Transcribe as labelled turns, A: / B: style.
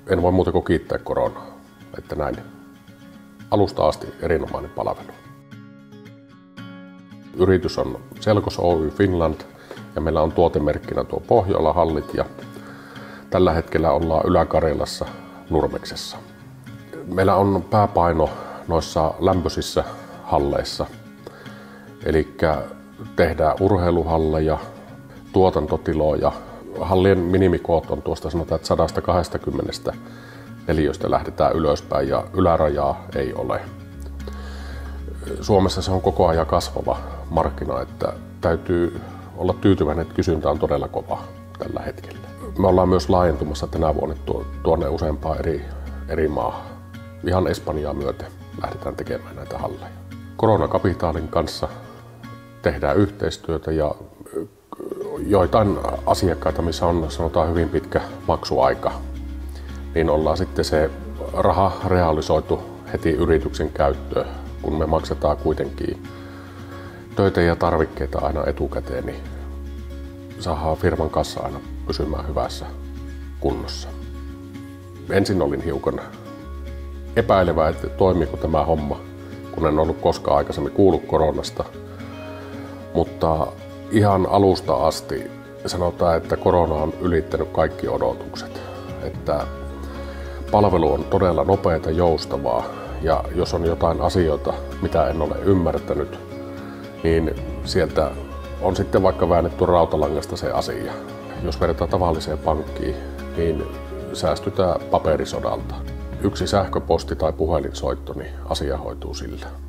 A: En voi muuta kuin kiittää koronaa, että näin alusta asti erinomainen palvelu. Yritys on Selkos Oy Finland ja meillä on tuotemerkkinä tuo Pohjola-hallit ja tällä hetkellä ollaan Ylä-Karjalassa Nurmeksessa. Meillä on pääpaino noissa lämpöisissä halleissa, eli tehdään urheiluhalleja, tuotantotiloja. Hallien minimikoot on tuosta sanotaan, että 120 neliöstä lähdetään ylöspäin ja ylärajaa ei ole. Suomessa se on koko ajan kasvava markkina, että täytyy olla tyytyväinen, että kysyntä on todella kova tällä hetkellä. Me ollaan myös laajentumassa tänä vuonna tuonne useampaan eri maahan. Ihan Espanjaa myöten lähdetään tekemään näitä halleja. Koronakapitaalin kanssa tehdään yhteistyötä ja joitain asiakkaita, missä on sanotaan hyvin pitkä maksuaika, niin ollaan sitten se raha realisoitu heti yrityksen käyttöön. Kun me maksetaan kuitenkin töitä ja tarvikkeita aina etukäteen, niin saadaan firman kassa aina pysymään hyvässä kunnossa. Ensin olin hiukan epäilevä, että toimiiko tämä homma, kun en ollut koskaan aikaisemmin kuullut koronasta. Mutta ihan alusta asti sanotaan, että korona on ylittänyt kaikki odotukset. Että palvelu on todella nopeata, joustavaa ja jos on jotain asioita, mitä en ole ymmärtänyt, niin sieltä on sitten vaikka väännetty rautalangasta se asia. Jos vertaa tavalliseen pankkiin, niin säästytään paperisodalta. Yksi sähköposti tai puhelinsoitto, niin asia hoituu sillä.